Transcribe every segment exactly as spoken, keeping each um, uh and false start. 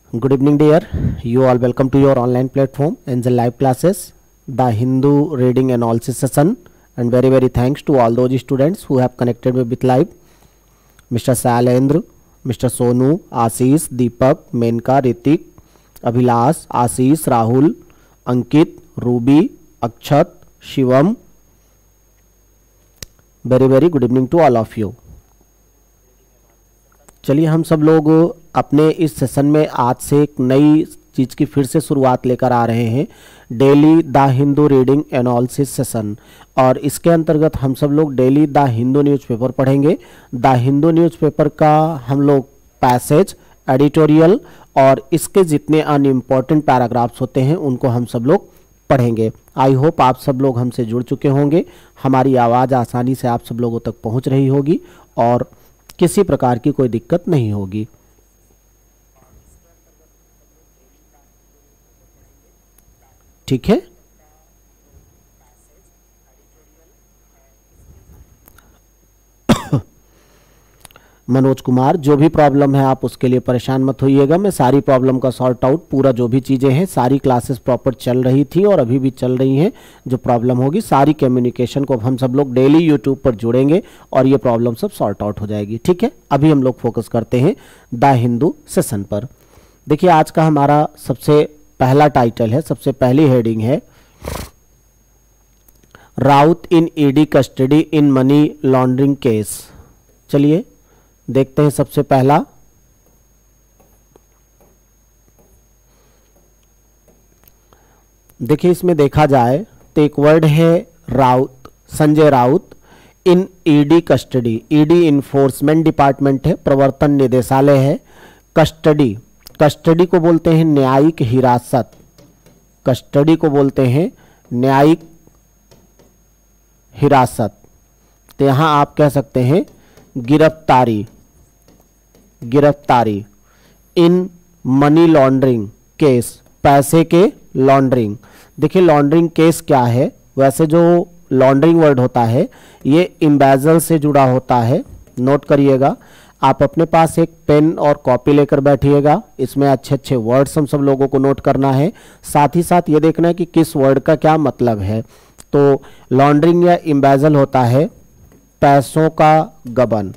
Good evening, dear. You all welcome to your online platform and the live classes, the Hindu reading analysis session, and very very thanks to all those students who have connected me with live. Mister Sailendra, Mister Sonu, Ashish, Deepak, Menka, Ritik, Abhilash, Ashish, Rahul, Ankit, Ruby, Akshat, Shivam. Very very good evening to all of you. चलिए हम सब लोग अपने इस session में आज से एक नई चीज़ की फिर से शुरुआत लेकर आ रहे हैं, daily the Hindu reading analysis session. और इसके अंतर्गत हम सब लोग डेली द हिंदू न्यूज़पेपर पढ़ेंगे। द हिंदू न्यूज़पेपर का हम लोग पैसेज, एडिटोरियल और इसके जितने अनइम्पॉर्टेंट पैराग्राफ्स होते हैं उनको हम सब लोग पढ़ेंगे। आई होप आप सब लोग हमसे जुड़ चुके होंगे, हमारी आवाज़ आसानी से आप सब लोगों तक पहुंच रही होगी और किसी प्रकार की कोई दिक्कत नहीं होगी। ठीक है, मनोज कुमार, जो भी प्रॉब्लम है आप उसके लिए परेशान मत होइएगा, मैं सारी प्रॉब्लम का सॉर्ट आउट, पूरा जो भी चीज़ें हैं, सारी क्लासेस प्रॉपर चल रही थी और अभी भी चल रही हैं। जो प्रॉब्लम होगी सारी कम्युनिकेशन को हम सब लोग डेली यूट्यूब पर जुड़ेंगे और ये प्रॉब्लम सब सॉर्ट आउट हो जाएगी। ठीक है, अभी हम लोग फोकस करते हैं द हिंदू सेशन पर। देखिए आज का हमारा सबसे पहला टाइटल है, सबसे पहली हेडिंग है Raut in ED custody in money laundering case. चलिए देखते हैं सबसे पहला, देखिए इसमें देखा जाए तो एक वर्ड है Raut, Sanjay Raut in ED custody. ED enforcement department है, प्रवर्तन निदेशालय है। कस्टडी, कस्टडी को बोलते हैं न्यायिक हिरासत, कस्टडी को बोलते हैं न्यायिक हिरासत। तो यहां आप कह सकते हैं गिरफ्तारी, गिरफ्तारी इन मनी लॉन्ड्रिंग केस, पैसे के लॉन्ड्रिंग। देखिए लॉन्ड्रिंग केस क्या है, वैसे जो लॉन्ड्रिंग वर्ड होता है ये इम्बेजल से जुड़ा होता है। नोट करिएगा, आप अपने पास एक पेन और कॉपी लेकर बैठिएगा, इसमें अच्छे अच्छे वर्ड्स हम सब लोगों को नोट करना है, साथ ही साथ ये देखना है कि किस वर्ड का क्या मतलब है। तो लॉन्ड्रिंग या इम्बेजल होता है पैसों का गबन,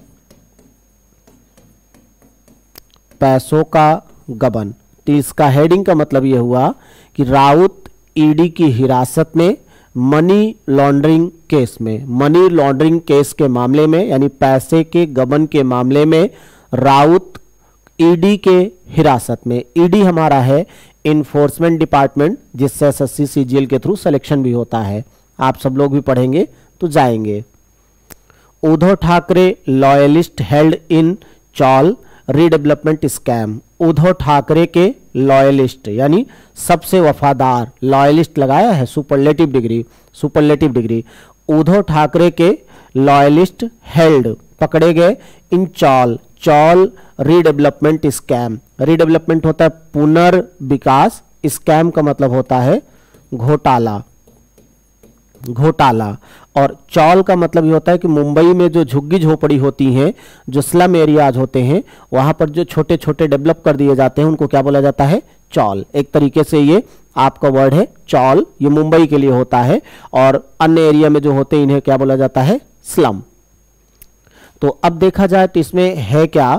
पैसों का गबन। तो इसका हेडिंग का मतलब यह हुआ कि राउत ईडी की हिरासत में मनी लॉन्ड्रिंग केस में, मनी लॉन्ड्रिंग केस के मामले में यानी पैसे के गबन के मामले में राउत ईडी के हिरासत में। ईडी हमारा है इन्फोर्समेंट डिपार्टमेंट, जिससे एसएससी सीजीएल के थ्रू सिलेक्शन भी होता है। आप सब लोग भी पढ़ेंगे तो जाएंगे। Uddhav Thackeray loyalist held in chawl redevelopment scam. Uddhav Thackeray के लॉयलिस्ट यानी सबसे वफादार, लॉयलिस्ट लगाया है superlative degree, superlative degree. Uddhav Thackeray के लॉयलिस्ट हेल्ड पकड़े गए in chawl, chawl redevelopment scam. Redevelopment होता है पुनर्विकास, स्कैम का मतलब होता है घोटाला, घोटाला। और चौल का मतलब ये होता है कि मुंबई में जो झुग्गी झोपड़ी होती हैं, जो स्लम एरियाज होते हैं, वहां पर जो छोटे छोटे डेवलप कर दिए जाते हैं उनको क्या बोला जाता है, चौल। एक तरीके से ये आपका वर्ड है चौल, ये मुंबई के लिए होता है और अन्य एरिया में जो होते हैं इन्हें क्या बोला जाता है, स्लम। तो अब देखा जाए तो इसमें है क्या,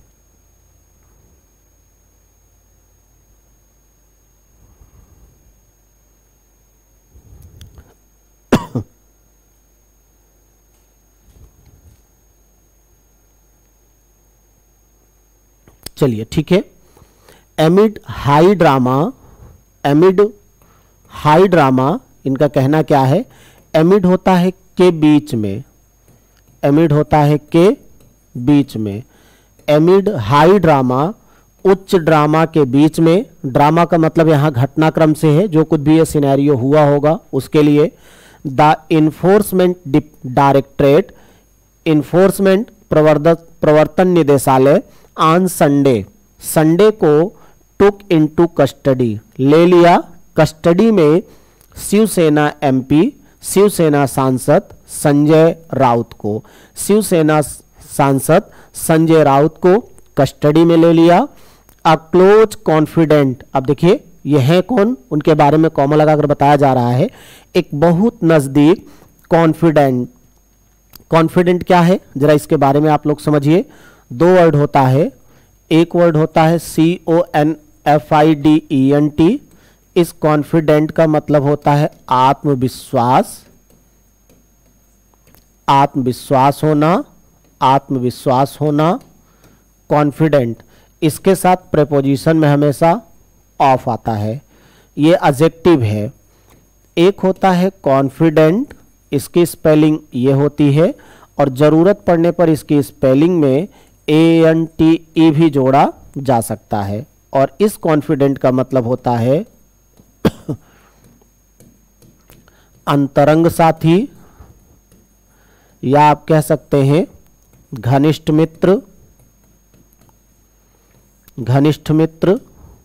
चलिए ठीक है। Amid high drama, amid high drama, इनका कहना क्या है, एमिड होता है के बीच में, एमिड होता है के बीच में। एमिड हाई ड्रामा, उच्च ड्रामा के बीच में। ड्रामा का मतलब यहां घटनाक्रम से है, जो कुछ भी ये सिनेरियो हुआ होगा उसके लिए। द इन्फोर्समेंट डायरेक्टरेट, इन्फोर्समेंट प्रवर्तन निदेशालय ऑन संडे, संडे को टुक इनटू कस्टडी, ले लिया कस्टडी में शिवसेना एमपी, शिवसेना सांसद संजय राउत को, शिवसेना सांसद संजय राउत को कस्टडी में ले लिया। अ क्लोज कॉन्फिडेंट, अब देखिए ये है कौन, उनके बारे में कॉमा लगाकर बताया जा रहा है, एक बहुत नजदीक कॉन्फिडेंट। कॉन्फिडेंट क्या है जरा इसके बारे में आप लोग समझिए। दो वर्ड होता है, एक वर्ड होता है C O N F I D E N T. इस कॉन्फिडेंट का मतलब होता है आत्मविश्वास, आत्मविश्वास होना, आत्मविश्वास होना, कॉन्फिडेंट। इसके साथ प्रेपोजिशन में हमेशा ऑफ आता है, ये एडजेक्टिव है। एक होता है कॉन्फिडेंट, इसकी स्पेलिंग ये होती है और ज़रूरत पड़ने पर इसकी स्पेलिंग में ए एन टी ई भी जोड़ा जा सकता है। और इस कॉन्फिडेंट का मतलब होता है अंतरंग साथी, या आप कह सकते हैं घनिष्ठ मित्र, घनिष्ठ मित्र,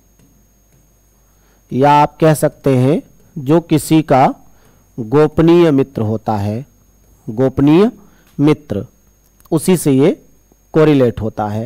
या आप कह सकते हैं जो किसी का गोपनीय मित्र होता है, गोपनीय मित्र, उसी से ये कोरिलेट होता है।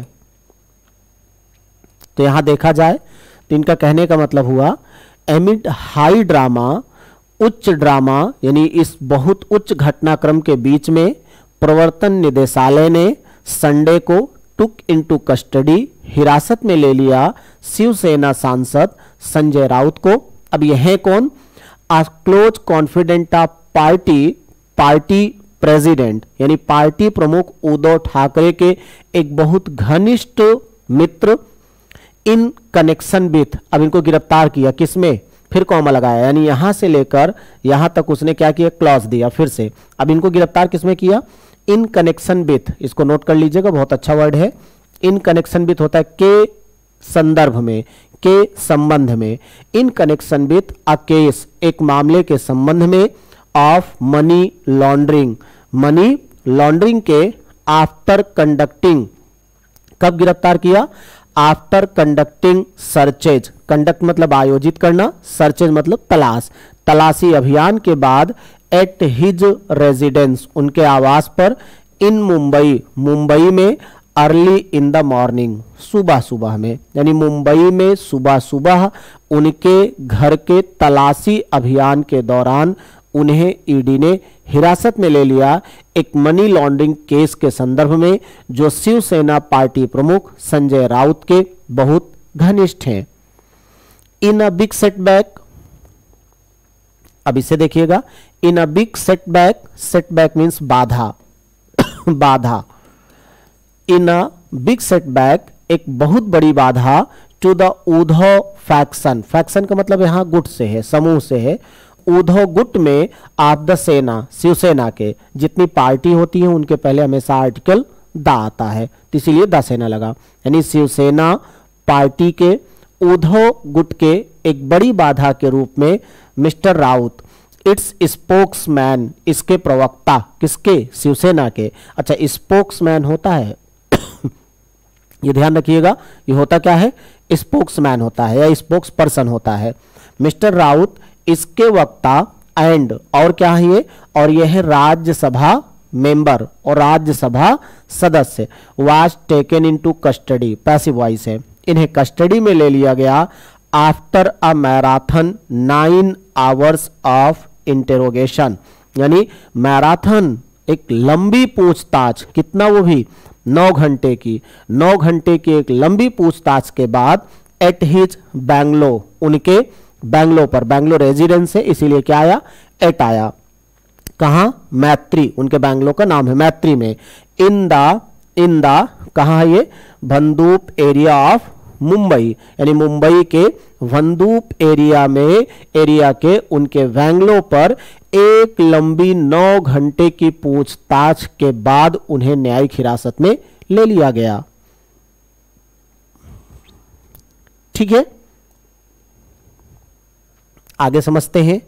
तो यहां देखा जाए तो इनका कहने का मतलब हुआ एमिड हाई ड्रामा, उच्च ड्रामा यानी इस बहुत उच्च घटनाक्रम के बीच में प्रवर्तन निदेशालय ने संडे को टुक इनटू कस्टडी, हिरासत में ले लिया शिवसेना सांसद संजय राउत को। अब यह है कौन, a close confident of party, party president यानी पार्टी प्रमुख उद्धव ठाकरे के एक बहुत घनिष्ठ मित्र, इन कनेक्शन विथ, अब इनको गिरफ्तार किया किसमें, फिर कॉमा लगाया, यानी यहां से लेकर यहां तक उसने क्या किया, क्लॉज दिया फिर से। अब इनको गिरफ्तार किसमें किया, इन कनेक्शन विथ, इसको नोट कर लीजिएगा, बहुत अच्छा वर्ड है। इन कनेक्शन विथ होता है के संदर्भ में, के संबंध में, in connection with a case, एक मामले के संबंध में, of money laundering, money laundering के आफ्टर कंडक्टिंग, कब गिरफ्तार किया, आफ्टर कंडक्टिंग सर्चेज, कंडक्ट मतलब आयोजित करना, सर्चेज मतलब तलाश, तलाशी अभियान के बाद, एट हिज रेजिडेंस, उनके आवास पर, इन मुंबई, मुंबई में, अर्ली इन द मॉर्निंग, सुबह सुबह में, यानी मुंबई में सुबह सुबह उनके घर के तलाशी अभियान के दौरान उन्हें ईडी ने हिरासत में ले लिया, एक मनी लॉन्ड्रिंग केस के संदर्भ में जो शिवसेना पार्टी प्रमुख संजय राउत के बहुत घनिष्ठ हैं। इन अ बिग सेटबैक, अब इसे देखिएगा, in a big setback, setback means बाधा, बाधा, इन अ बिग सेटबैक, एक बहुत बड़ी बाधा, to the Uddhav faction, faction का मतलब यहां गुट से है, समूह से है, उद्धव गुट में आप द सेना, शिवसेना के जितनी पार्टी होती है उनके पहले हमेशा आर्टिकल द आता है, तो इसीलिए द सेना लगा, यानी शिवसेना पार्टी के उद्धव गुट के एक बड़ी बाधा के रूप में मिस्टर राउत, इट्स स्पोक्समैन, इसके प्रवक्ता, किसके, शिवसेना के। अच्छा, स्पोक्समैन होता है ये ध्यान रखिएगा, ये होता क्या है, स्पोक्समैन होता है या स्पोक्स पर्सन होता है। मिस्टर राउत इसके वक्ता, एंड और क्या है ये, और यह है राज्यसभा मेंबर और राज्यसभा सदस्य, was taken into custody, passive voice है, इन्हें कस्टडी में ले लिया गया, after a marathon nine hours of interrogation, यानी मैराथन एक लंबी पूछताछ, कितना, वो भी नौ घंटे की, नौ घंटे की एक लंबी पूछताछ के बाद, एट हिज बैंगलो, उनके बैंगलो पर, बैंगलो रेजिडेंस है इसीलिए क्या आया, एट आया, कहां, मैत्री, उनके बैंगलो का नाम है, मैत्री में, इन द, इन द कहां है ये, भंदूप एरिया ऑफ मुंबई, यानी मुंबई के भंदूप एरिया में, एरिया के उनके बैंगलो पर एक लंबी नौ घंटे की पूछताछ के बाद उन्हें न्यायिक हिरासत में ले लिया गया। ठीक है, आगे समझते हैं।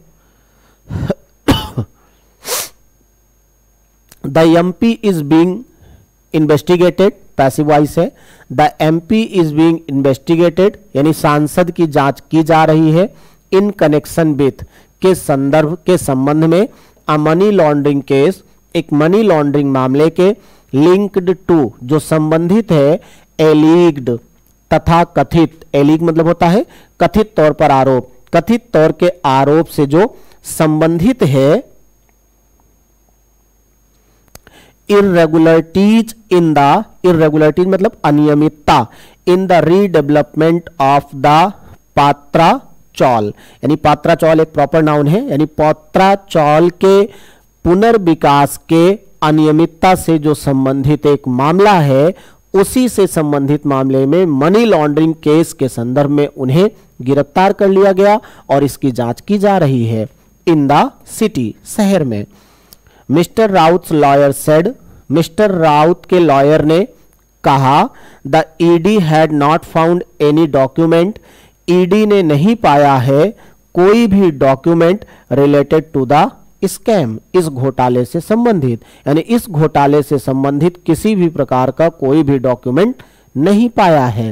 The MP is being investigated, passive voice है, the MP is being investigated यानी सांसद की जांच की जा रही है, इन कनेक्शन विथ के संदर्भ के संबंध में, अ मनी लॉन्ड्रिंग केस, एक मनी लॉन्ड्रिंग मामले के, लिंक्ड टू जो संबंधित है, एलीग्ड, तथा कथित, एलीग मतलब होता है कथित तौर पर आरोप, कथित तौर के आरोप से जो संबंधित है, इररेगुलरिटीज इन द, इररेगुलरिटीज मतलब अनियमितता, in the redevelopment of the Patra Chawl, यानी पात्राचौल एक प्रॉपर नाउन है, यानी पात्राचौल के पुनर्विकास के अनियमितता से जो संबंधित एक मामला है, उसी से संबंधित मामले में मनी लॉन्ड्रिंग केस के संदर्भ में उन्हें गिरफ्तार कर लिया गया और इसकी जांच की जा रही है इन द सिटी, शहर में। Mister Raut lawyer said, Mister Raut के लॉयर ने कहा, the ED had not found any document, ED ने नहीं पाया है कोई भी document related to the scam, इस घोटाले से संबंधित, यानी इस घोटाले से संबंधित किसी भी प्रकार का कोई भी डॉक्यूमेंट नहीं पाया है।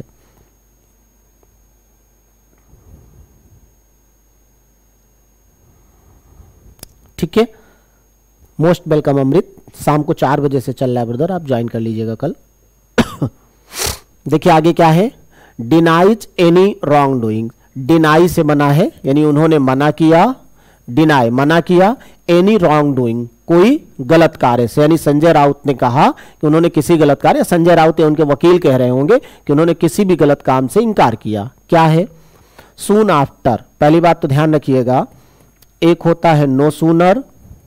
ठीक है, मोस्ट वेलकम अमृत, शाम को चार बजे से चल रहा है ब्रदर, आप ज्वाइन कर लीजिएगा कल। देखिए आगे क्या है, denies any wrong doing, deny से मना है, यानी उन्होंने मना किया, डिनाई मना किया, एनी रॉन्ग डूइंग कोई गलत कार्य से, यानी संजय राउत ने कहा कि उन्होंने किसी गलत कार्य, संजय राउत या उनके वकील कह रहे होंगे कि उन्होंने किसी भी गलत काम से इनकार किया। क्या है, सून आफ्टर, पहली बात तो ध्यान रखिएगा, एक होता है नो सूनर,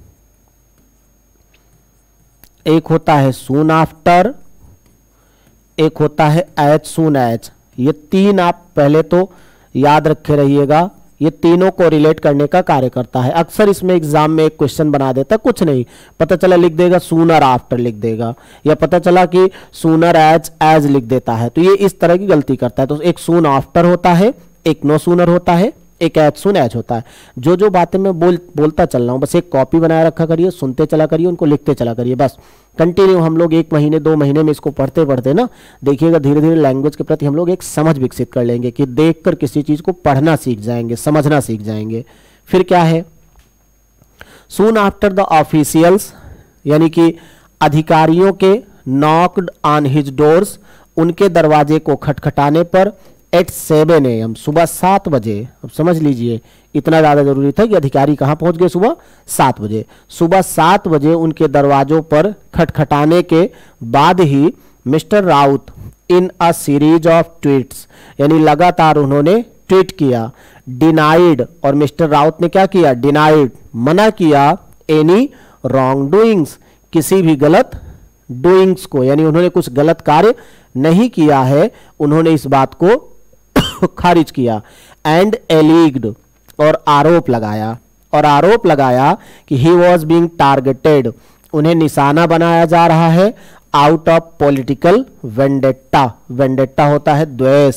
एक होता है सून आफ्टर, एक होता है एज सून एज, ये तीन आप पहले तो याद रखे रहिएगा, ये तीनों को रिलेट करने का कार्य करता है। अक्सर इसमें एग्जाम में एक क्वेश्चन बना देता है, कुछ नहीं पता चला लिख देगा सूनर आफ्टर लिख देगा, या पता चला कि सूनर एज एज लिख देता है, तो ये इस तरह की गलती करता है। तो एक सून आफ्टर होता है, एक नो सूनर होता है, एक एज सून एज होता है। जो जो बातें मैं बोल बोलता चल रहा हूँ बस एक कॉपी बनाए रखा करिए, सुनते चला करिए, उनको लिखते चला करिए, बस कंटिन्यू हम लोग एक महीने दो महीने में इसको पढ़ते पढ़ते ना देखिएगा धीरे धीरे लैंग्वेज के प्रति हम लोग एक समझ विकसित कर लेंगे कि देखकर किसी चीज को पढ़ना सीख जाएंगे, समझना सीख जाएंगे। फिर क्या है, सून आफ्टर द ऑफिशियल्स, यानी कि अधिकारियों के नॉक्ड ऑन हिज डोर्स, उनके दरवाजे को खटखटाने पर, एट सेवन ए एम सुबह सात बजे, अब समझ लीजिए इतना ज़्यादा जरूरी था कि अधिकारी कहाँ पहुंच गए, सुबह सात बजे, सुबह सात बजे उनके दरवाजों पर खटखटाने के बाद ही Mister Raut in a series of tweets, यानी लगातार उन्होंने ट्वीट किया, डिनाइड, और मिस्टर राउत ने क्या किया, डिनाइड मना किया, एनी रॉन्ग डूइंग्स, किसी भी गलत डूइंग्स को, यानी उन्होंने कुछ गलत कार्य नहीं किया है, उन्होंने इस बात को खारिज किया, एंड एलीग्ड, और आरोप लगाया, और आरोप लगाया कि ही वॉज बीइंग टारगेटेड, उन्हें निशाना बनाया जा रहा है, out of political vendetta, vendetta होता है द्वेष,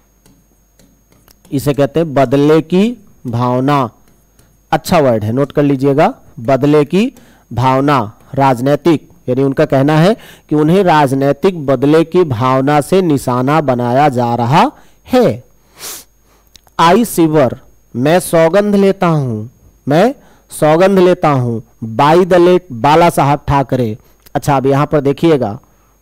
इसे कहते हैं बदले की भावना, अच्छा वर्ड है नोट कर लीजिएगा, बदले की भावना, राजनैतिक, यानी उनका कहना है कि उन्हें राजनैतिक बदले की भावना से निशाना बनाया जा रहा है। आई सिवर, मैं सौगंध लेता हूं, मैं सौगंध लेता हूं, बाई द लेट बाला साहब ठाकरे। अच्छा अब यहां पर देखिएगा,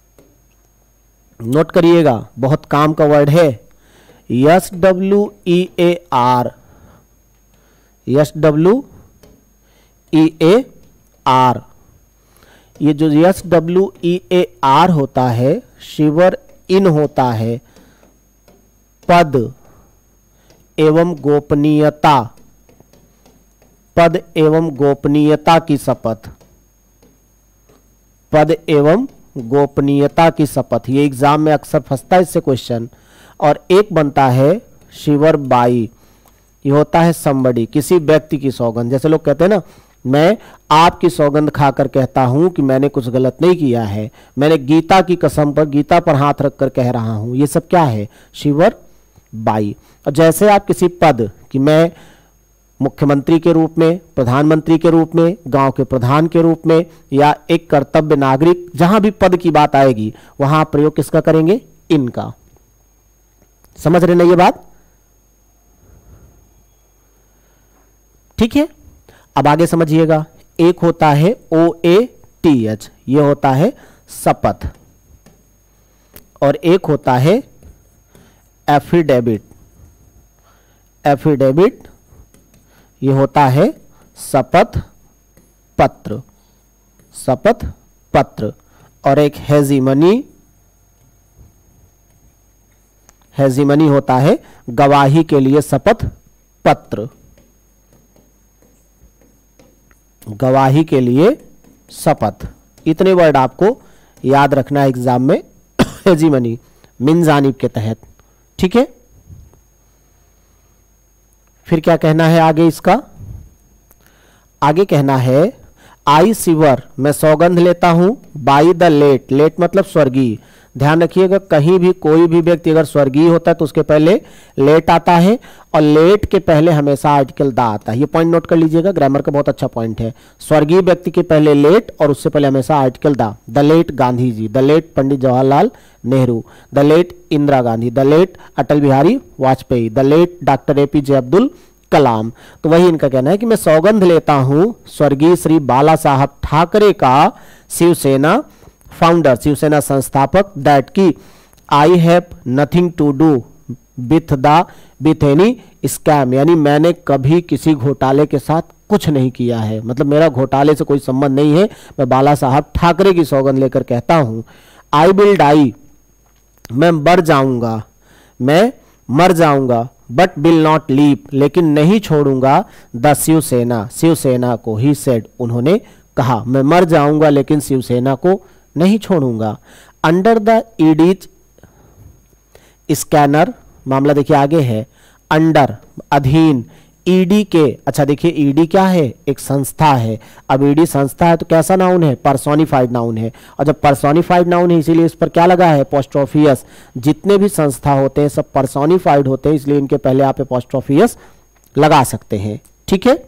नोट करिएगा, बहुत काम का वर्ड है, S W E A R, S W E A R, ये जो S W E A R होता है, शिवर इन होता है पद एवं गोपनीयता, पद एवं गोपनीयता की शपथ, पद एवं गोपनीयता की शपथ, ये एग्जाम में अक्सर फंसता है इससे क्वेश्चन। और एक बनता है शिवर बाई, ये होता है समबड़ी, किसी व्यक्ति की सौगंध, जैसे लोग कहते हैं ना मैं आपकी सौगंध खाकर कहता हूं कि मैंने कुछ गलत नहीं किया है, मैंने गीता की कसम पर, गीता पर हाथ रखकर कह रहा हूं, ये सब क्या है, शिवर बाई। और जैसे आप किसी पद कि मैं मुख्यमंत्री के रूप में, प्रधानमंत्री के रूप में, गांव के प्रधान के रूप में, या एक कर्तव्य नागरिक, जहां भी पद की बात आएगी वहां प्रयोग किसका करेंगे, इनका। समझ रहे ना ये बात, ठीक है। अब आगे समझिएगा, एक होता है ओ ए टी एच, ये होता है शपथ, और एक होता है एफिडेविट, एफिडेविट ये होता है शपथ पत्र, शपथ पत्र। और एक हेजिमनी, हेजिमनी होता है गवाही के लिए शपथ पत्र, गवाही के लिए शपथ। इतने वर्ड आपको याद रखना है एग्जाम में हेजिमनी मिन जानिब के तहत, ठीक है। फिर क्या कहना है आगे इसका, आगे कहना है आई सिवर मैं सौगंध लेता हूं, बाई द लेट, लेट मतलब स्वर्गीय। ध्यान रखिएगा कहीं भी कोई भी व्यक्ति अगर स्वर्गीय होता है तो उसके पहले लेट आता है, और लेट के पहले हमेशा आर्टिकल दा आता है। ये पॉइंट नोट कर लीजिएगा, ग्रामर का बहुत अच्छा पॉइंट है। स्वर्गीय व्यक्ति के पहले लेट और उससे पहले हमेशा article the. The late Gandhi ji, the late Pandit Jawaharlal Nehru, the late Indira Gandhi, the late Atal Bihari Vajpayee, the late doctor APJ Abdul Kalam. तो वही इनका कहना है कि मैं सौगंध लेता हूं स्वर्गीय श्री बाला साहब ठाकरे का, शिवसेना फाउंडर, शिवसेना संस्थापक, दैट की I have nothing to do with the with any scam, यानी मैंने कभी किसी घोटाले के साथ कुछ नहीं किया है, मतलब मेरा घोटाले से कोई संबंध नहीं है। मैं बाला साहब ठाकरे की सौगंध लेकर कहता हूं। आई विल डाई मैं मर जाऊंगा, मैं मर जाऊंगा, बट विल नॉट लीव लेकिन नहीं छोड़ूंगा द शिवसेना, शिवसेना को। ही सेड उन्होंने कहा, मैं मर जाऊंगा लेकिन शिवसेना को नहीं छोड़ूंगा। अंडर द ईडीज स्कैनर, मामला देखिए आगे है, अंडर अधीन, ईडी के, अच्छा देखिए ईडी क्या है, एक संस्था है। अब ईडी संस्था है तो कैसा नाउन है, पर्सोनिफाइड नाउन है, और जब पर्सोनिफाइड नाउन है इसीलिए इस पर क्या लगा है, एपोस्ट्रोफियस। जितने भी संस्था होते हैं सब पर्सोनिफाइड होते हैं, इसलिए इनके पहले आप एपोस्ट्रोफियस लगा सकते हैं, ठीक है।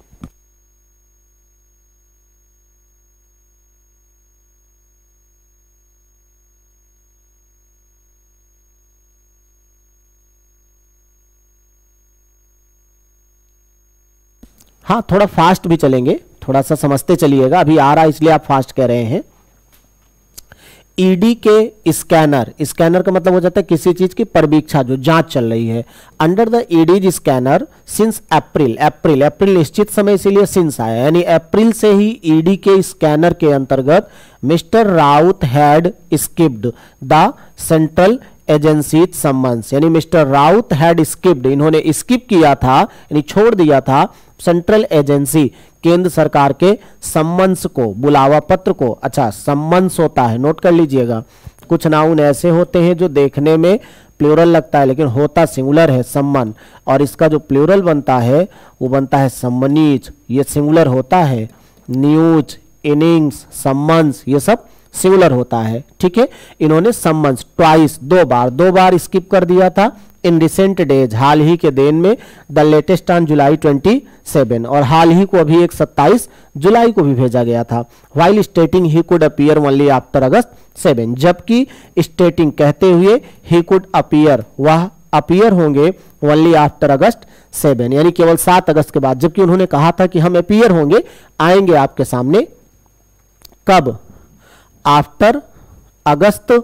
हाँ थोड़ा फास्ट भी चलेंगे, थोड़ा सा समझते चलिएगा, अभी आ रहा है इसलिए आप फास्ट कह रहे हैं। ईडी के स्कैनर, स्कैनर का मतलब हो जाता है किसी चीज की परीक्षा, जो जांच चल रही है। Under the ED's scanner since April, April April निश्चित समय इसीलिए सिंस आया, यानी अप्रैल से ही ईडी के स्कैनर के अंतर्गत Mister Raut had skipped the central agency summons, यानी मिस्टर राउत हैड स्किप्ड, इन्होंने स्किप किया था यानी छोड़ दिया था सेंट्रल एजेंसी, केंद्र सरकार के सम्मन्स को, बुलावा पत्र को। अच्छा सम्मन्स होता है, नोट कर लीजिएगा, कुछ नाउन ऐसे होते हैं जो देखने में प्लूरल लगता है लेकिन होता सिंगुलर है, सम्मन, और इसका जो प्लूरल बनता है वो बनता है सम्मनीज, ये सिंगुलर होता है। न्यूज, इनिंग्स, सम्मन्स ये सब सिंगुलर होता है, ठीक है। इन्होंने सम्मन्स ट्वाइस, दो बार, दो बार स्किप कर दिया था। इन रिसेंट डेज, हाल ही के दिन में, द लेटेस्ट ऑन जुलाई सत्ताईस, और हाल ही को अभी एक सत्ताईस जुलाई को भी भेजा गया था। While stating he could appear only after August seven, जबकि स्टेटिंग कहते हुए ही कुड अपीयर, वह अपीयर होंगे ओनली आफ्टर अगस्त सेवन, यानी केवल सात अगस्त के बाद, जबकि उन्होंने कहा था कि हम अपीयर होंगे, आएंगे आपके सामने, कब, after August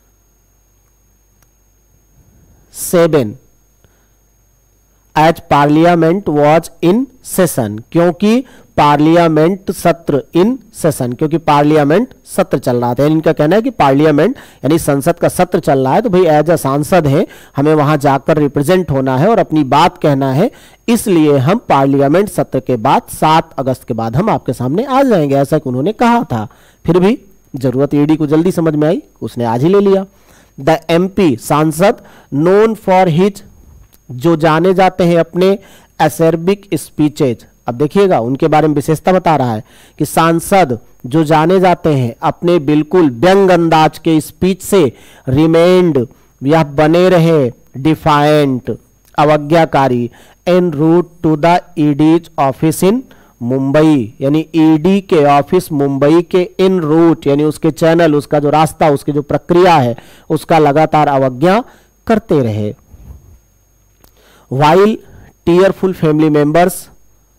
seven as parliament was in session, क्योंकि पार्लियामेंट सत्र, इन सेशन क्योंकि पार्लियामेंट सत्र चल रहा था। यानी इनका कहना है कि पार्लियामेंट यानी संसद का सत्र चल रहा है तो भाई एज अ सांसद है हमें वहां जाकर रिप्रेजेंट होना है और अपनी बात कहना है, इसलिए हम पार्लियामेंट सत्र के बाद सात अगस्त के बाद हम आपके सामने आ जाएंगे, ऐसा कि उन्होंने कहा था। फिर भी जरूरत ईडी को जल्दी समझ में आई, उसने आज ही ले लिया। द एमपी सांसद नोन फॉर हिज, जो जाने जाते हैं अपने एसर्बिक स्पीचेज। अब देखिएगा उनके बारे में विशेषता बता रहा है कि सांसद जो जाने जाते हैं अपने बिल्कुल व्यंग अंदाज के स्पीच से, रिमेंड यह बने रहे डिफाइंट अवज्ञाकारी, en route to the ED's office in Mumbai, यानी ईडी के ऑफिस मुंबई के इन रूट यानी उसके चैनल, उसका जो रास्ता, उसकी जो प्रक्रिया है उसका लगातार अवज्ञा करते रहे। While tearful family members,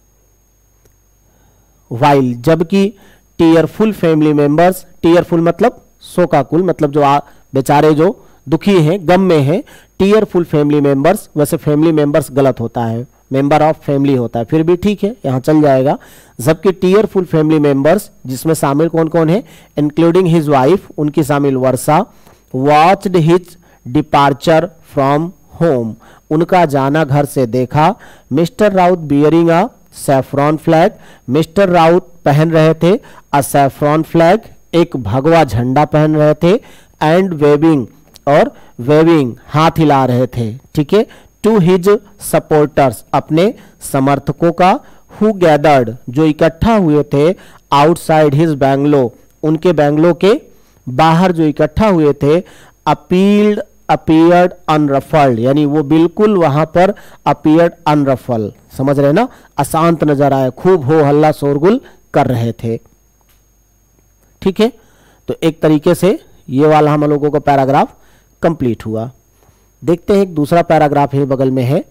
while जबकि टीयरफुल फैमिली मेंबर्स, टीयरफुल मतलब शोकाकुल, मतलब जो बेचारे जो दुखी हैं, गम में हैं। टीयरफुल फैमिली मेंबर्स, वैसे फैमिली मेंबर्स गलत होता है, मेंबर ऑफ फैमिली होता है, फिर भी ठीक है, यहाँ चल जाएगा। जबकि टीयरफुल फैमिली मेंबर्स जिसमें शामिल कौन कौन है, इंक्लूडिंग हिज वाइफ, उनकी शामिल Varsha, watched his departure from home, उनका जाना घर से देखा। Mister Raut bearing a saffron flag, Mister Raut पहन रहे थे अ सैफ्रॉन फ्लैग, एक भगवा झंडा पहन रहे थे। एंड वेविंग, और वेविंग हाथ हिला रहे थे, ठीक है। टू हिज सपोर्टर्स, अपने समर्थकों का। हु गैदर्ड, जो इकट्ठा हुए थे। आउटसाइड हिज बैंगलो, उनके बैंगलो के बाहर जो इकट्ठा हुए थे। अपील्ड अपीयर्ड अनरफल्ड, यानी वो बिल्कुल वहां पर अपीयर्ड अनरफल, समझ रहे ना, अशांत नजर आए, खूब हो हल्ला शोरगुल कर रहे थे, ठीक है। तो एक तरीके से ये वाला हम लोगों का पैराग्राफ कंप्लीट हुआ। देखते हैं एक दूसरा पैराग्राफ है, बगल में है।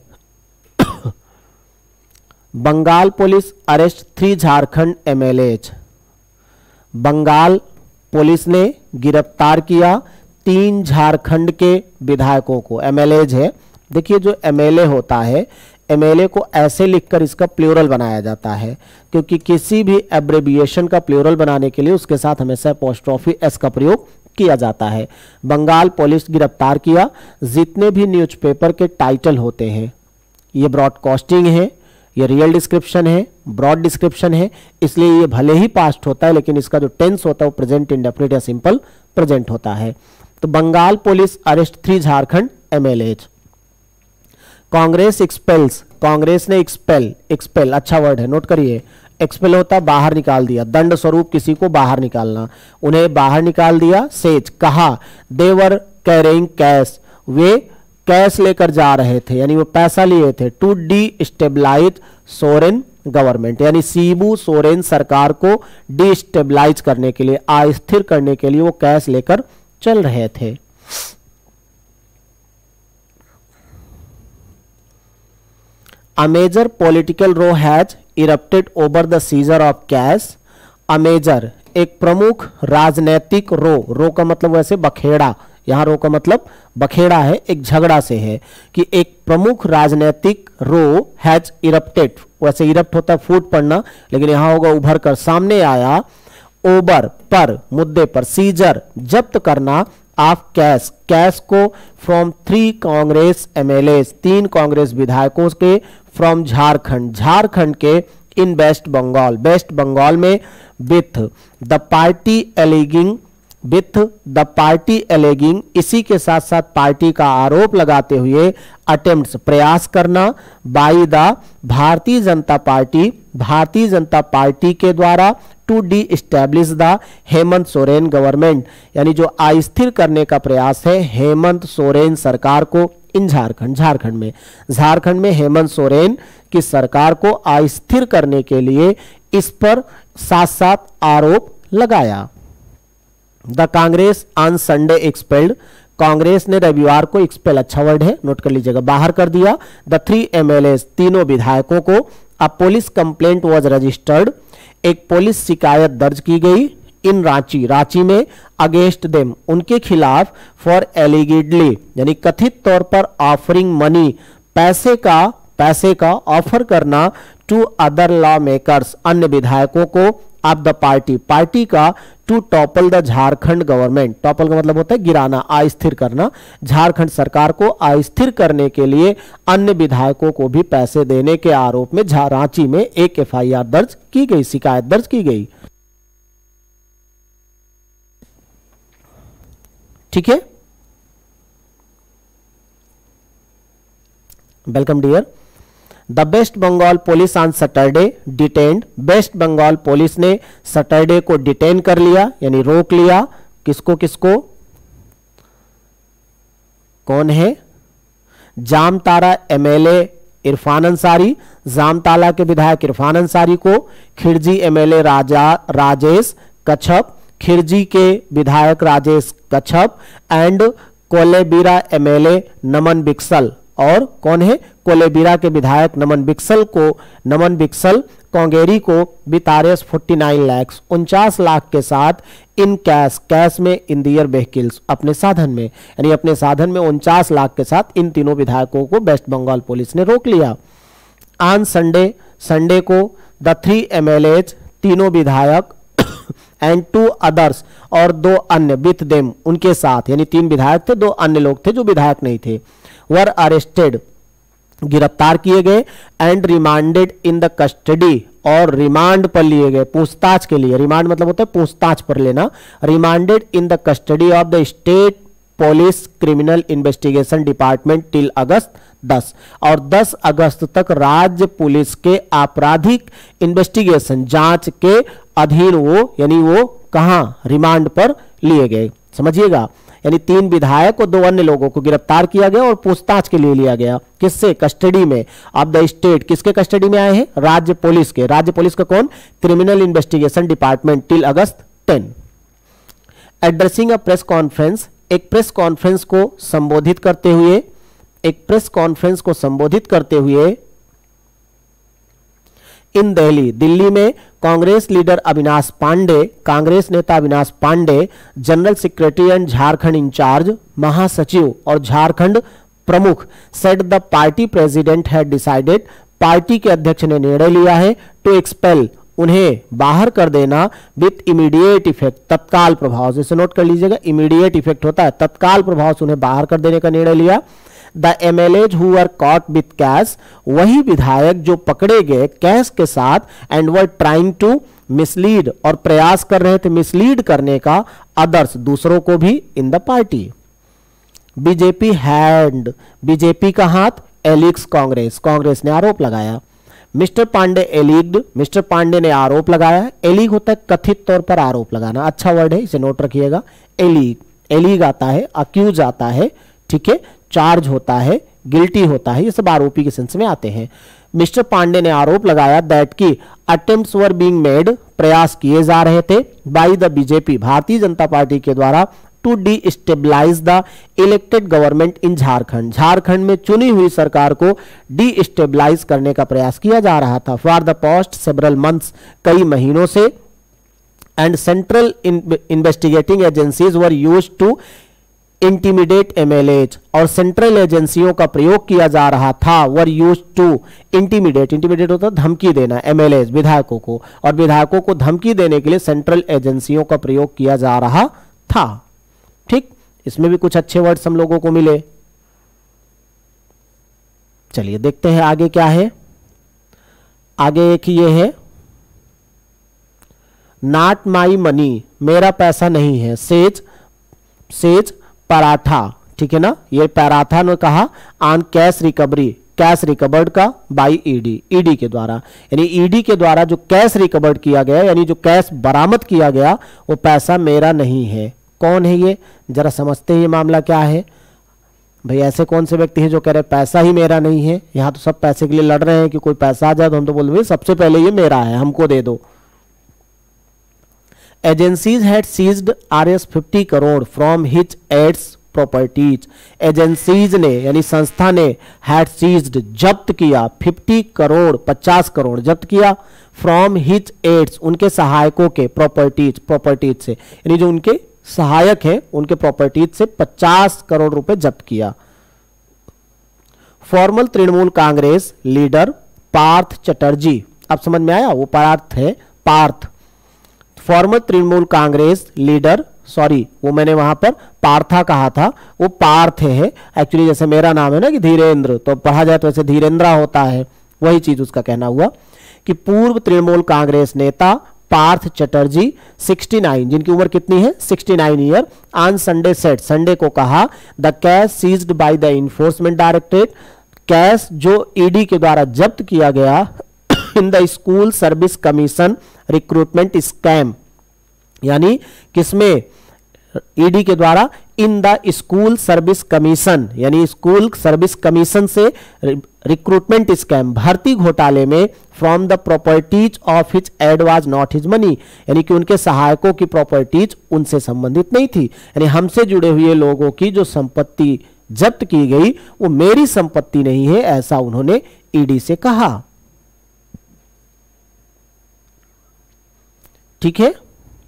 Bengal police arrest three Jharkhand MLAs, Bengal police ने गिरफ्तार किया तीन झारखंड के विधायकों को। एमएलएज है, देखिए जो एमएलए होता है, एमएलए को ऐसे लिखकर इसका प्लूरल बनाया जाता है, क्योंकि किसी भी एब्रेविएशन का प्लूरल बनाने के लिए उसके साथ हमेशा अपोस्ट्रोफी एस का प्रयोग किया जाता है। बंगाल पुलिस गिरफ्तार किया। जितने भी न्यूज़पेपर के टाइटल होते हैं, ये ब्रॉडकास्टिंग है, ये रियल डिस्क्रिप्शन है, ब्रॉड डिस्क्रिप्शन है, इसलिए ये भले ही पास्ट होता है लेकिन इसका जो टेंस होता है वो प्रेजेंट इंडेफिनिट या सिंपल प्रेजेंट होता है। तो Bengal police arrest three Jharkhand MLAs. Congress expels, Congress ने एक्सपेल, एक्सपेल अच्छा वर्ड है, नोट करिए। एक्सपेल होता बाहर निकाल दिया, दंड स्वरूप किसी को बाहर निकालना, उन्हें बाहर निकाल दिया। सेज, कहा। देवर कैरिंग कैश, वे कैश लेकर जा रहे थे, यानी वो पैसा लिए थे। To destabilise Soren government, यानी शिबू सोरेन सरकार को डी स्टेबलाइज करने के लिए, अस्थिर करने के लिए वो कैश लेकर चल रहे थे। A major political row has erupted over the seizure of cash. A major, एक प्रमुख राजनैतिक रो, रो का मतलब वैसे बखेड़ा, यहाँ रो का मतलब बखेड़ा है, एक झगड़ा से है कि एक प्रमुख राजनैतिक रो हैज इरप्टेड, वैसे इरप्ट होता है फूट पड़ना, लेकिन यहाँ होगा उभर कर सामने आया। ओवर, पर, मुद्दे पर। सीजर, जब्त करना। ऑफ कैश, कैश को। फ्रॉम थ्री कांग्रेस एमएलए, तीन कांग्रेस विधायकों के। फ्रॉम झारखंड, झारखंड के। In west Bengal, west Bengal में। With the party alleging, with the party alleging, इसी के साथ साथ पार्टी का आरोप लगाते हुए। अटेम्प्ट्स, प्रयास करना। By the, Bharatiya Janata party, Bharatiya Janata party के द्वारा। To destabilise the Hemant Soren government, यानी जो अस्थिर करने का प्रयास है हेमंत सोरेन सरकार को। इन झारखंड, झारखंड में, झारखंड में हेमंत सोरेन की सरकार को अस्थिर करने के लिए इस पर साथ साथ आरोप लगाया। The Congress on Sunday expelled, Congress ने रविवार को एक्सपेल, अच्छा वर्ड है, नोट कर लीजिएगा, बाहर कर दिया। द थ्री एमएलए, तीनों विधायकों को। A police complaint was registered, एक पुलिस शिकायत दर्ज की गई। इन रांची, रांची में। अगेंस्ट देम, उनके खिलाफ। फॉर एलिगेडली, यानी कथित तौर पर। ऑफरिंग मनी, पैसे का, पैसे का ऑफर करना। टू अदर लॉ मेकर्स, अन्य विधायकों को। ऑफ द पार्टी, पार्टी का। To topple the Jharkhand government, topple का मतलब होता है गिराना, अस्थिर करना। झारखंड सरकार को अस्थिर करने के लिए अन्य विधायकों को भी पैसे देने के आरोप में रांची में एक एफआईआर दर्ज की गई, शिकायत दर्ज की गई। ठीक है, welcome dear. The west Bengal police on Saturday detained, west Bengal police ने सैटरडे को डिटेन कर लिया, यानी रोक लिया। किसको किसको, कौन है? जामताड़ा एमएलए इरफान अंसारी, जामताड़ा के विधायक इरफान अंसारी को। खिरजी एमएलए राजा राजेश कच्छप, खिरजी के विधायक राजेश कच्छप। एंड कोलेबिरा एमएलए नमन बिक्सल, और कौन है? कोलेबिरा के विधायक नमन बिक्सल को, नमन बिक्सल कोंगेरी को with R S forty nine lakhs उनचास लाख के साथ इन कैश, कैश में इन दियर व्हीकल्स, अपने साधन में, यानी अपने साधन में उनचास लाख के साथ इन तीनों विधायकों को वेस्ट बंगाल पुलिस ने रोक लिया। ऑन संडे, संडे को द थ्री एमएलएज, तीनों विधायक एंड टू अदर्स, और दो अन्य विथ देम, उनके साथ, यानी तीन विधायक थे, दो अन्य लोग थे जो विधायक नहीं थे, वर अरेस्टेड, गिरफ्तार किए गए, and remanded in the custody, और रिमांड पर लिए गए, पूछताछ के लिए। रिमांड मतलब होता है पूछताछ पर लेना। Remanded in the custody of the state police criminal investigation department till August दस, और दस अगस्त तक राज्य पुलिस के आपराधिक इन्वेस्टिगेशन, जांच के अधीन वो, यानी वो कहां, रिमांड पर लिए गए। समझिएगा, यानी तीन विधायक और दो अन्य लोगों को गिरफ्तार किया गया और पूछताछ के लिए लिया गया। किससे? कस्टडी में ऑफ द स्टेट। किसके कस्टडी में आए हैं? राज्य पुलिस के। राज्य पुलिस का कौन? Criminal investigation department till August ten. Addressing a press conference, एक प्रेस कॉन्फ्रेंस को संबोधित करते हुए, एक प्रेस कॉन्फ्रेंस को संबोधित करते हुए इन दिल्ली, दिल्ली में कांग्रेस लीडर अविनाश पांडे, कांग्रेस नेता Avinash Pande, general secretary and Jharkhand in charge, महासचिव और झारखंड प्रमुख, said the party president had decided, party के अध्यक्ष ने निर्णय लिया है, टू एक्सपेल, उन्हें बाहर कर देना, विथ इमीडिएट इफेक्ट, तत्काल प्रभाव से। इसे नोट कर लीजिएगा, इमीडिएट इफेक्ट होता है, तत्काल प्रभाव से उन्हें बाहर कर देने का निर्णय लिया। The MLAs who were caught with cash, वही विधायक जो पकड़े गए कैश के साथ, and were trying to mislead, और प्रयास कर रहे थे मिसलीड करने का, अदर्स, दूसरों को भी, in the party. BJP hand, BJP का हाथ, एलिग्स कांग्रेस, कांग्रेस ने आरोप लगाया। Mr Pande alleged, Mr Pande ने आरोप लगाया। एलिग होता है कथित तौर पर आरोप लगाना, अच्छा वर्ड है, इसे नोट रखिएगा। एलिग, एलिग आता है, अक्यूज आता है, ठीक है, चार्ज होता है, गिल्टी होता है, ये सब आरोपी के सेंस में आते हैं। मिस्टर पांडे ने आरोप लगाया दैट की अटेम्प्ट्स वर बीइंग मेड, प्रयास किए जा रहे थे, by the BJP, Bharatiya Janata party के द्वारा, to destabilise the elected government in Jharkhand, Jharkhand में चुनी हुई सरकार को डिस्टेबलाइज करने का प्रयास किया जा रहा था। For the past several months, कई महीनों से, and central investigating agencies were used to intimidate MLAs, और सेंट्रल एजेंसियों का प्रयोग किया जा रहा था, were used to intimidate, intimidate होता है धमकी देना, एमएलएज विधायकों को, और विधायकों को धमकी देने के लिए सेंट्रल एजेंसियों का प्रयोग किया जा रहा था। ठीक, इसमें भी कुछ अच्छे वर्ड्स हम लोगों को मिले। चलिए देखते हैं आगे क्या है। आगे एक ये है, नॉट माई मनी, मेरा पैसा नहीं है, सेज, सेज पराठा, ठीक है ना, ये पराठा ने कहा, on cash recovery, cash recovered का बाई ईडी, ईडी के द्वारा, यानी ईडी के द्वारा जो कैश रिकवर्ड किया गया, यानी जो कैश बरामद किया गया, वो पैसा मेरा नहीं है। कौन है ये, जरा समझते हैं ये मामला क्या है। भाई ऐसे कौन से व्यक्ति हैं जो कह रहे पैसा ही मेरा नहीं है। यहां तो सब पैसे के लिए लड़ रहे हैं कि कोई पैसा आ जाए तो हम तो बोल रहे सबसे पहले ये मेरा है, हमको दे दो। Agencies had seized R S fifty crore from his aides properties, agencies ने यानी संस्था ने हैड सीज्ड जब्त किया फिफ्टी करोड़ पचास करोड़ जब्त किया फ्रॉम हिज एड्स उनके सहायकों के प्रॉपर्टीज, प्रॉपर्टीज से यानी जो उनके सहायक हैं उनके प्रॉपर्टीज से पचास करोड़ रुपए जब्त किया। फॉर्मल तृणमूल कांग्रेस लीडर पार्थ चटर्जी, अब समझ में आया, वो पार्थ है, Partha. Former Trinamool Congress leader, sorry वो मैंने वहां पर पार्था कहा था, वो पार्थ है एक्चुअली, जैसे मेरा नाम है ना कि धीरेन्द्र, तो पढ़ा जाए तो वैसे धीरेन्द्रा होता है, वही चीज उसका कहना हुआ कि पूर्व तृणमूल कांग्रेस नेता पार्थ चटर्जी उनहत्तर, जिनकी उम्र कितनी है उनहत्तर year, on Sunday said, Sunday को कहा the cash seized by the Enforcement Directorate, cash जो ईडी के द्वारा जब्त किया गया in the school service commission recruitment scam, यानी किसमें, ईडी के द्वारा in the school service commission, यानी स्कूल सर्विस कमीशन से रिक्रूटमेंट स्कैम, भर्ती घोटाले में, from the properties of his aide was not his money, यानी कि उनके सहायकों की प्रॉपर्टीज उनसे संबंधित नहीं थी, यानी हमसे जुड़े हुए लोगों की जो संपत्ति जब्त की गई वो मेरी संपत्ति नहीं है, ऐसा उन्होंने ईडी से कहा। ठीक है,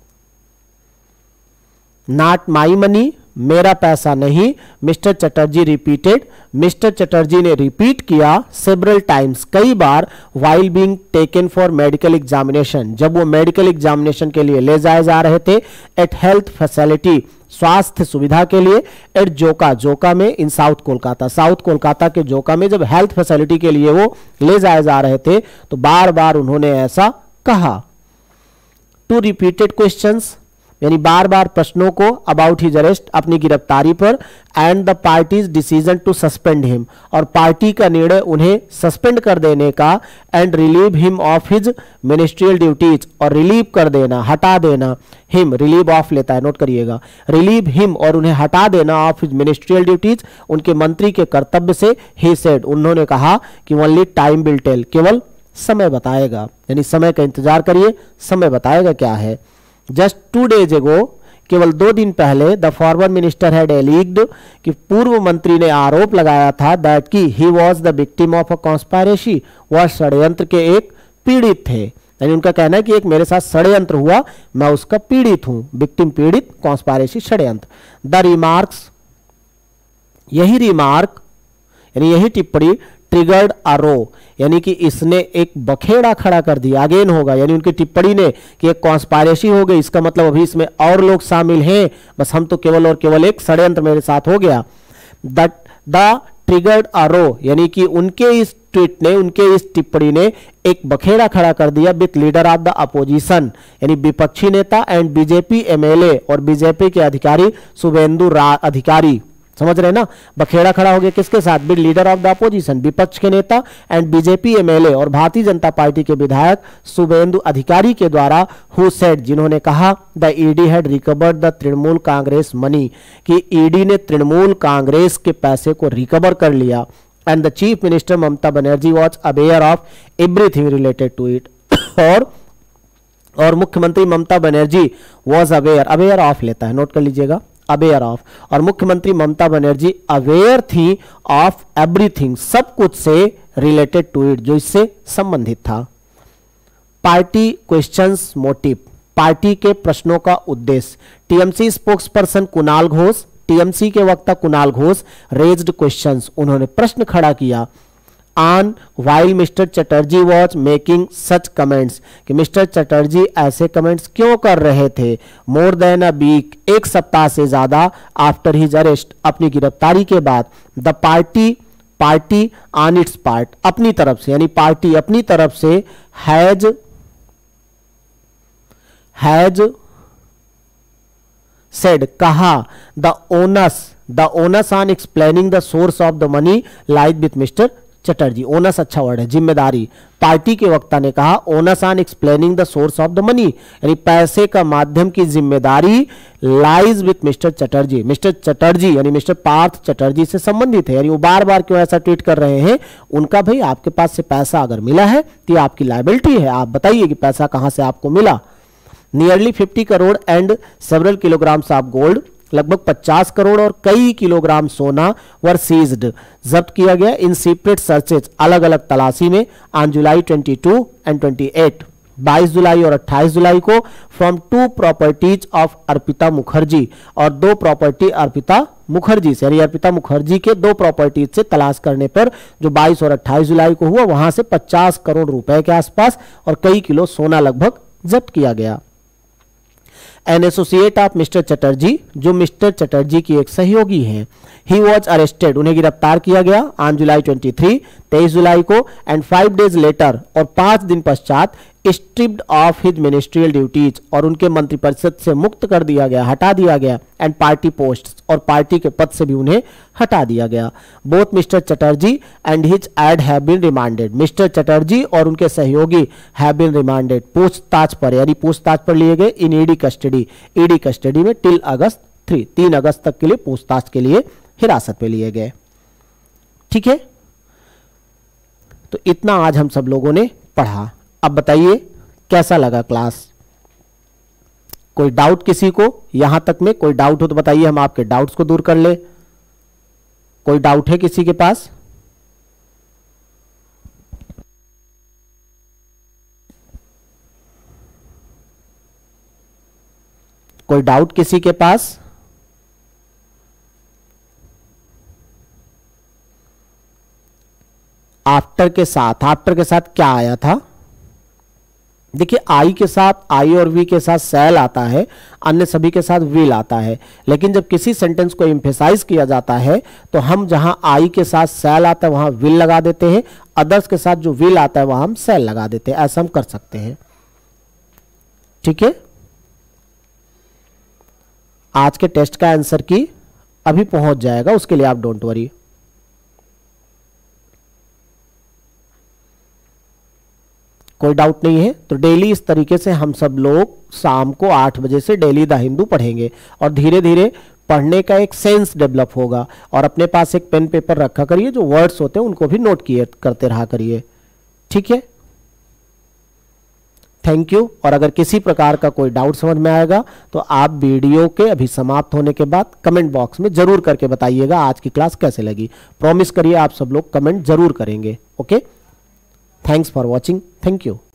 नॉट माई मनी, मेरा पैसा नहीं, Mr Chatterjee repeated, Mr Chatterjee ने रिपीट किया सेवरल टाइम्स, कई बार, while being taken for medical examination, जब वो मेडिकल एग्जामिनेशन के लिए ले जाए जा रहे थे, एट हेल्थ फैसिलिटी, स्वास्थ्य सुविधा के लिए, एट जोका, जोका में in south Kolkata, south Kolkata के जोका में जब हेल्थ फैसिलिटी के लिए वो ले जाए जा रहे थे तो बार बार उन्होंने ऐसा कहा। टू रिपीटेड क्वेश्चंस, यानी बार बार प्रश्नों को अबाउट हिज अरेस्ट, अपनी गिरफ्तारी पर, and the party's decision to suspend him, और पार्टी का निर्णय उन्हें सस्पेंड कर देने का, and relieve him of his ministerial duties, और रिलीव कर देना, हटा देना, हिम रिलीव ऑफ लेता है, नोट करिएगा, रिलीव हिम और उन्हें हटा देना, ऑफ हिज मिनिस्ट्रियल ड्यूटीज, उनके मंत्री के कर्तव्य से, ही सेड, उन्होंने कहा कि ओनली टाइम विल टेल, केवल समय बताएगा, यानी समय का इंतजार करिए, समय बताएगा क्या है। जस्ट टू डेज एगो, केवल दो दिन पहले, the former minister had alleged, कि पूर्व मंत्री ने आरोप लगाया था, दैट कि he was the victim of a conspiracy, वह षड्यंत्र के एक पीड़ित थे, यानी उनका कहना है कि एक मेरे साथ षड्यंत्र हुआ, मैं उसका पीड़ित हूं, विक्टिम पीड़ित, कॉन्स्पायरेसी षड्यंत्र। द रिमार्क्स, यही रिमार्क यानी यही टिप्पणी, ट्रिगर्ड अ रो, यानी कि इसने एक बखेड़ा खड़ा कर दिया, अगेन होगा, यानी उनकी टिप्पणी ने कि एक कॉन्स्पायरेसी हो गई, इसका मतलब अभी इसमें और लोग शामिल हैं, बस हम तो केवल और केवल एक षड्यंत्र मेरे साथ हो गया। The the triggered a row, यानी कि उनके इस ट्वीट ने, उनके इस टिप्पणी ने एक बखेड़ा खड़ा कर दिया with leader of the opposition, यानी विपक्षी नेता, एंड बीजेपी एमएलए, और बीजेपी के अधिकारी शुभेंदु अधिकारी, समझ रहे ना, बखेड़ा खड़ा हो गया किसके साथ, with leader of the opposition, विपक्ष के नेता, एंड बीजेपी एमएलए, और भारतीय जनता पार्टी के विधायक शुभेंदु अधिकारी के द्वारा, हु सेड, जिन्होंने कहा, the ED had recovered the Trinamool Congress money, कि ईडी ने तृणमूल कांग्रेस के पैसे को रिकवर कर लिया, and the chief minister Mamata Banerjee was aware of everything related to it, और और मुख्यमंत्री Mamata Banerjee was aware, aware of लेता है, नोट कर लीजिएगा, अवेयर ऑफ, और मुख्यमंत्री ममता बनर्जी अवेयर थी ऑफ एवरीथिंग, सब कुछ से, रिलेटेड टू इट, जो इससे संबंधित था। पार्टी क्वेश्चंस मोटिव, पार्टी के प्रश्नों का उद्देश्य, TMC spokesperson Kunal Ghosh, TMC के वक्ता कुणाल घोष, रेज्ड क्वेश्चंस, उन्होंने प्रश्न खड़ा किया, on while Mr Chatterjee was making such comments, कि मिस्टर चटर्जी ऐसे कमेंट्स क्यों कर रहे थे, मोर देन अ वीक, एक सप्ताह से ज्यादा, आफ्टर हिज अरेस्ट, अपनी गिरफ्तारी के बाद, the party party on its part, अपनी तरफ से, यानी पार्टी अपनी तरफ से, हैज हैज सेड, कहा, the onus the onus on explaining the source of the money lies with Mr Chatterjee, onus अच्छा वर्ड है, जिम्मेदारी, पार्टी के वक्ता ने कहा, onus on explaining the source of the money, यानी पैसे का माध्यम की जिम्मेदारी lies with Mr Chatterjee, Mr Chatterjee यानी मिस्टर पार्थ चटर्जी से संबंधित है, यानी वो बार बार क्यों ऐसा ट्वीट कर रहे हैं, उनका भाई आपके पास से पैसा अगर मिला है तो ये आपकी लायबिलिटी है, आप बताइए कि पैसा कहां से आपको मिला। Nearly fifty crore and several kilograms of gold, लगभग पचास करोड़ और कई किलोग्राम सोना वर सीज्ड, जब्त किया गया, इन सीक्रेट सर्चेज, अलग अलग तलाशी में, ऑन जुलाई बाईस एंड अट्ठाईस, बाईस जुलाई और अट्ठाईस जुलाई को, from two properties of Arpita Mukherjee, और दो प्रॉपर्टी अर्पिता मुखर्जी से, यानी अर्पिता मुखर्जी के दो प्रॉपर्टीज से तलाश करने पर, जो बाईस और अट्ठाईस जुलाई को हुआ, वहां से पचास करोड़ रुपए के आसपास और कई किलो सोना लगभग जब्त किया गया। An associate of Mr Chatterjee, जो मिस्टर चटर्जी की एक सहयोगी हैं, ही वॉज अरेस्टेड, उन्हें गिरफ्तार किया गया, ऑन जुलाई तेईस, तेईस जुलाई को, एंड फाइव डेज लेटर, और पांच दिन पश्चात, stripped of his ministerial duties, और उनके मंत्रिपरिषद से मुक्त कर दिया गया, हटा दिया गया, एंड पार्टी पोस्ट, और पार्टी के पद से भी उन्हें हटा दिया गया। Both Mr Chatterjee and his aide have been remanded, Mr Chatterjee और उनके सहयोगी हैव बीन रिमांडेड, पूछताछ पर, यानी पूछताछ पर लिए गए, in ED custody, ED custody में, टिल अगस्त थ्री, तीन अगस्त तक के लिए पूछताछ के लिए हिरासत में लिए गए। ठीक है, तो इतना आज हम सब लोगों ने पढ़ा। अब बताइए कैसा लगा क्लास, कोई डाउट किसी को, यहां तक में कोई डाउट हो तो बताइए, हम आपके डाउट्स को दूर कर ले। कोई डाउट है किसी के पास? कोई डाउट किसी के पास? आफ्टर के साथ, आफ्टर के साथ क्या आया था? देखिए आई के साथ, आई और वी के साथ सेल आता है, अन्य सभी के साथ विल आता है। लेकिन जब किसी सेंटेंस को एम्फेसाइज किया जाता है तो हम जहां आई के साथ सेल आता है वहां विल लगा देते हैं, अदर्स के साथ जो विल आता है वहां हम सेल लगा देते हैं। ऐसा हम कर सकते हैं। ठीक है, आज के टेस्ट का आंसर की अभी पहुंच जाएगा, उसके लिए आप डोंट वरी। कोई डाउट नहीं है तो डेली इस तरीके से हम सब लोग शाम को आठ बजे से डेली द हिंदू पढ़ेंगे और धीरे धीरे पढ़ने का एक सेंस डेवलप होगा। और अपने पास एक पेन पेपर रखा करिए, जो वर्ड्स होते हैं उनको भी नोट किए करते रहा करिए। ठीक है, थैंक यू। और अगर किसी प्रकार का कोई डाउट समझ में आएगा तो आप वीडियो के अभी समाप्त होने के बाद कमेंट बॉक्स में जरूर करके बताइएगा आज की क्लास कैसे लगी। प्रॉमिस करिए आप सब लोग कमेंट जरूर करेंगे। Okay, thanks for watching. Thank you.